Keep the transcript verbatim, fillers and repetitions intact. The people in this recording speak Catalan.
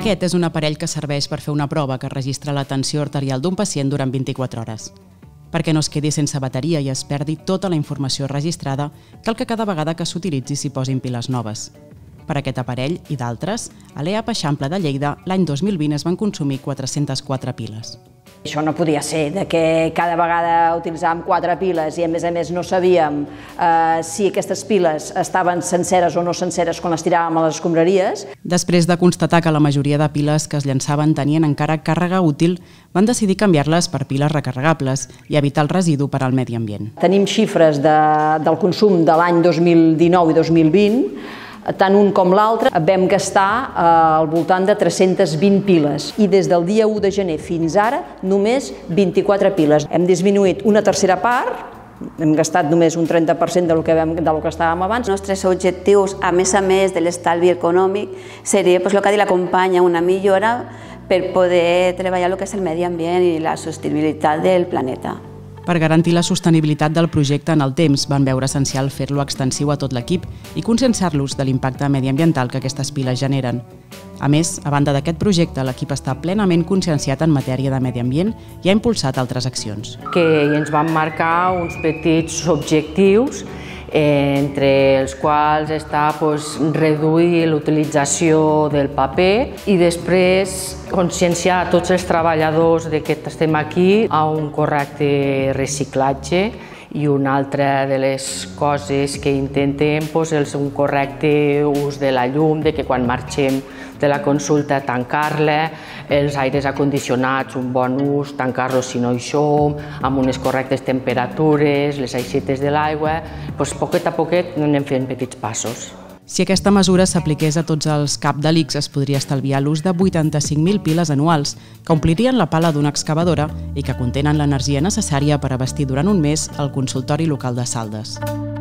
Aquest és un aparell que serveix per fer una prova que registra la tensió arterial d'un pacient durant vint-i-quatre hores. Perquè no es quedi sense bateria i es perdi tota la informació registrada, cal que cada vegada que s'utilitzi s'hi posin piles noves. Per aquest aparell i d'altres, a l'E A P Eixample de Lleida, l'any dos mil vint es van consumir quatre-centes quatre piles. Això no podia ser, de que cada vegada utilitzàvem quatre piles i a més a més no sabíem eh, si aquestes piles estaven senceres o no senceres quan les tiràvem a les escombraries. Després de constatar que la majoria de piles que es llançaven tenien encara càrrega útil, van decidir canviar-les per piles recarregables i evitar el residu per al medi ambient. Tenim xifres de, del consum de l'any dos mil dinou i dos mil vint, tant un com l'altre vam gastar eh, al voltant de tres-centes vint piles i des del dia u de gener fins ara només vint-i-quatre piles. Hem disminuït una tercera part, hem gastat només un trenta per cent del que, vam, del que estàvem abans. Els nostres objectius, a més a més de l'estalvi econòmic, seria pues, el que ha dit la companya, una millora per poder treballar el que és el medi ambient i la sostenibilitat del planeta. Per garantir la sostenibilitat del projecte en el temps, van veure essencial fer-lo extensiu a tot l'equip i conscienciar-los de l'impacte mediambiental que aquestes piles generen. A més, a banda d'aquest projecte, l'equip està plenament conscienciat en matèria de medi ambient i ha impulsat altres accions. Que ens van marcar uns petits objectius, entre els quals està doncs, reduir l'utilització del paper i després conscienciar a tots els treballadors de que estem aquí a un correcte reciclatge i una altra de les coses que intentem doncs, és un correcte ús de la llum, de que quan marxem de la consulta tancar-la, els aires acondicionats, un bon ús, tancar-los si no hi som, amb unes correctes temperatures, les aixetes de l'aigua, doncs poquet a poquet anem fent petits passos. Si aquesta mesura s'apliqués a tots els cap de l'I C S es podria estalviar l'ús de vuitanta-cinc mil piles anuals que omplirien la pala d'una excavadora i que contenen l'energia necessària per abastir durant un mes el consultori local de Saldes.